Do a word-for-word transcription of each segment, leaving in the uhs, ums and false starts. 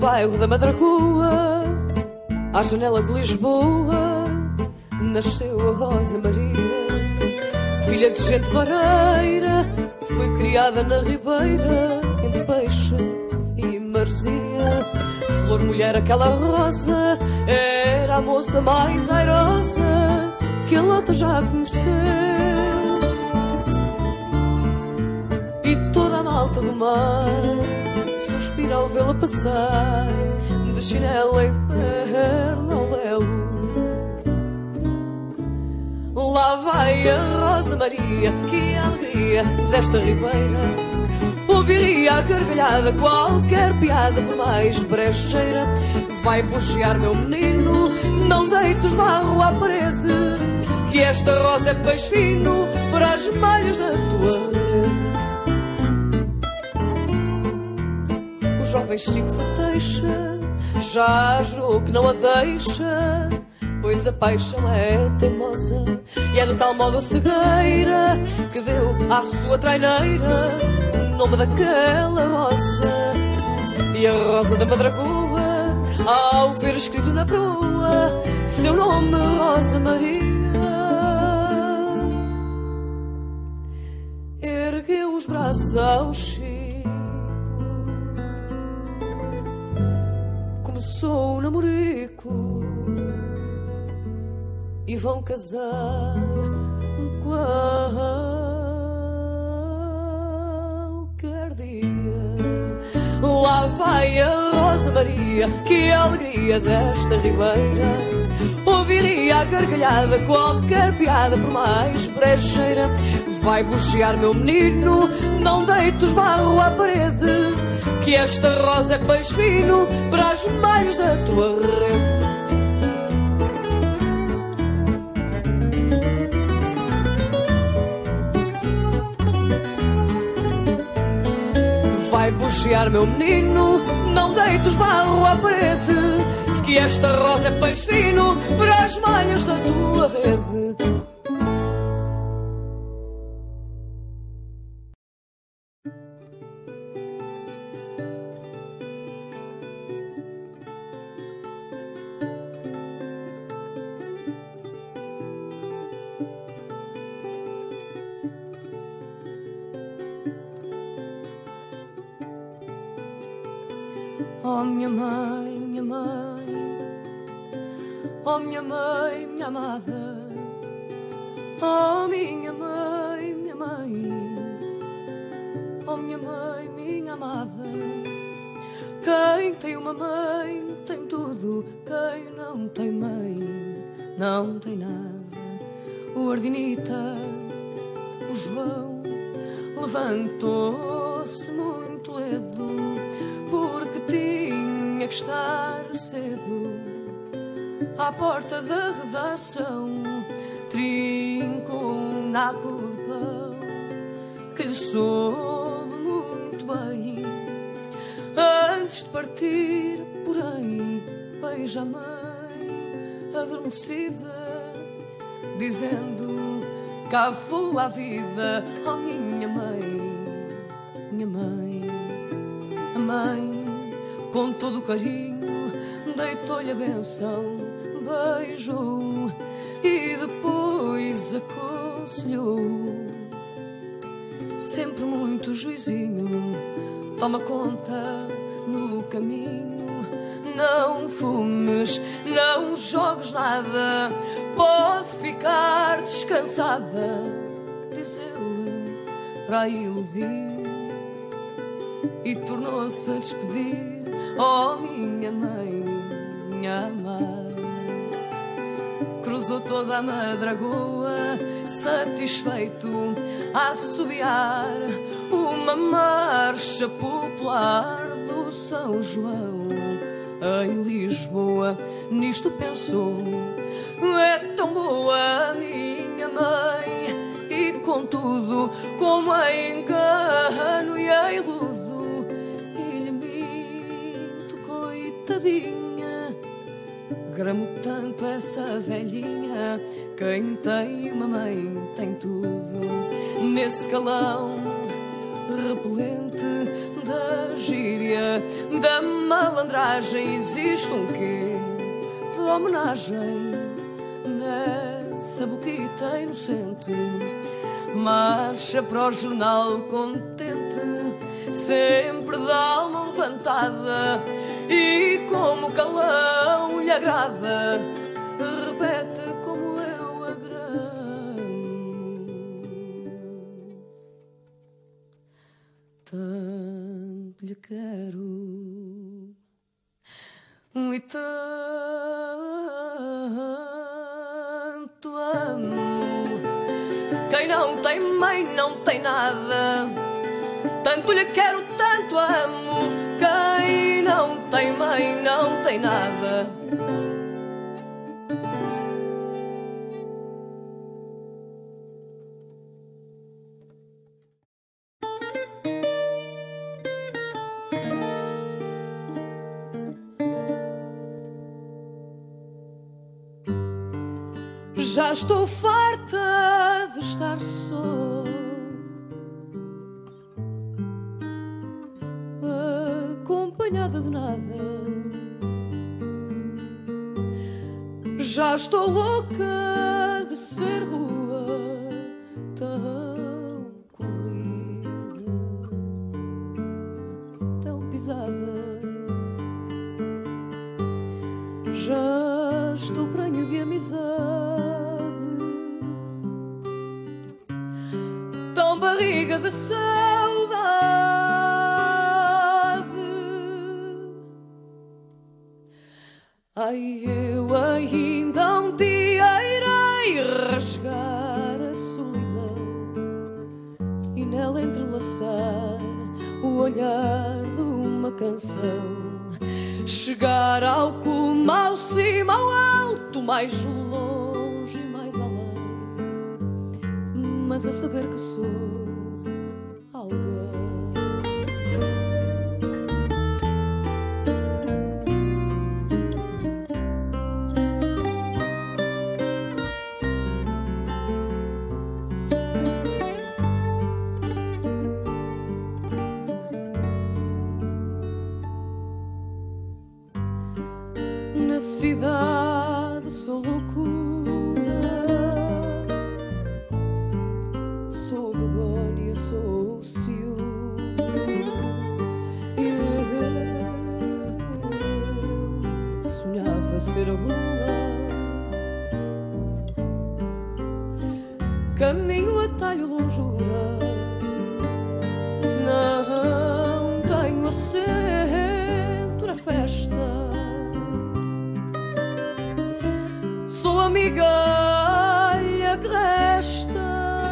bairro da Madragoa, à janela de Lisboa, nasceu a Rosa Maria. Filha de gente vareira, foi criada na Ribeira, entre Peixe e Marzia. Flor, mulher, aquela rosa, era a moça mais airosa que a Lota já conheceu. E toda a malta do mar suspira ao vê-la passar, de chinela e perna ao léu. Lá vai a Rosa Maria, que alegria desta ribeira. Ouviria a gargalhada qualquer piada, por mais brecheira. Vai buchear, meu menino, não deites barro à parede, que esta rosa é peixe fino para as malhas da tua rede. O jovem Chico Verteixa já jurou que não a deixa, pois a paixão é teimosa e é de tal modo cegueira que deu à sua traineira o nome daquela rosa. E a Rosa da Madragoa, ao ver escrito na proa seu nome, Rosa Maria, ergueu os braços ao Chico, começou o namorico e vão casar qualquer dia. Lá vai a Rosa Maria, que alegria desta ribeira. Ouviria a gargalhada qualquer piada, por mais brecheira. Vai buchear, meu menino, não deites barro à parede, que esta rosa é peixe fino para as malhas da tua rede. Vai buchear, meu menino, não deites barro à parede, que esta rosa é peixe fino para as malhas da tua rede. Oh, minha mãe, minha mãe, oh, minha mãe, minha amada, oh, minha mãe, minha mãe, oh, minha mãe, minha amada. Quem tem uma mãe tem tudo, quem não tem mãe não tem nada. O Ardinita, o João, levantou-se muito ledo, porque tinha que estar cedo à porta da redação. Trincou um naco de pão que lhe soube muito bem. Antes de partir, porém, beija a mãe adormecida, dizendo: cá foi a vida. Oh, minha mãe, minha mãe. A mãe, com todo o carinho, deitou-lhe a benção, beijou e depois aconselhou. Sempre muito juizinho, toma conta no caminho. Não fumes, não jogues nada, pode ficar descansada, diz ele para a iludir. E tornou-se a despedir. Oh, minha mãe, minha mãe. Cruzou toda a Madragoa, satisfeito, a assobiar uma marcha popular do São João. Em Lisboa, nisto pensou: é tão boa a minha mãe, e contudo, como a engano e a iludo, tadinha, gramo tanto essa velhinha. Quem tem uma mãe tem tudo. Nesse calão repelente da gíria da malandragem existe um quê de homenagem nessa boquita inocente. Marcha para o jornal contente, sempre de alma levantada, e como calão lhe agrada, repete como eu agramo. Tanto lhe quero e tanto amo. Quem não tem mãe não tem nada. Tanto lhe quero, tanto amo. Quem não tem mãe não tem nada. Já estou farta de estar só, acompanhada de nada. Já estou louca de ser rua tão corrida, tão pisada. Já estou prenha de amizade, tão barriga de saudade. Ai, eu ainda um dia irei rasgar a solidão e nela entrelaçar o olhar de uma canção. Chegar ao cume, ao cimo, ao alto, mais longe e mais além, mas a saber que sou alguém. Na cidade sou loucura, sou begónia, sou ciúme. Eu sonhava ser rua, caminho, atalho, longura. Não tenho assento na festa, sou a migalha que resta.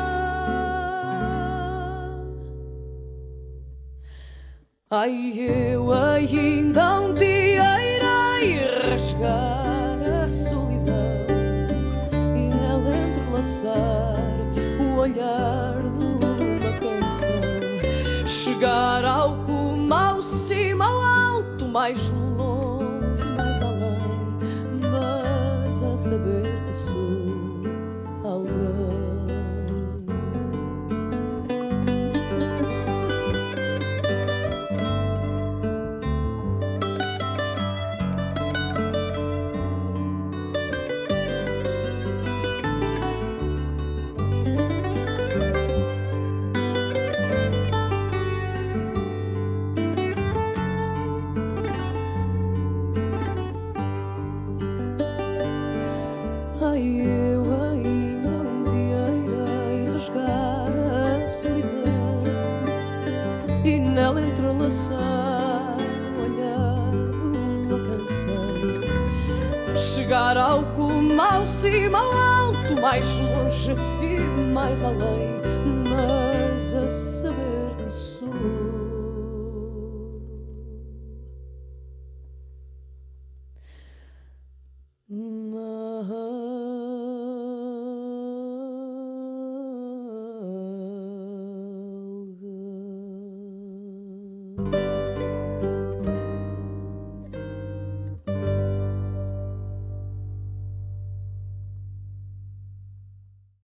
Ai, eu ainda um dia irei rasgar a solidão e nela entrelaçar o olhar de uma canção. Chegar ao cume, ao cimo, ao alto, mais longe, mais além, mas a saber que sou alguém. Ai, eu ainda um dia irei rasgar a solidão e nela entrelaçar o olhar de uma canção. Chegar ao cume, ao cimo, ao alto, mais longe e mais além,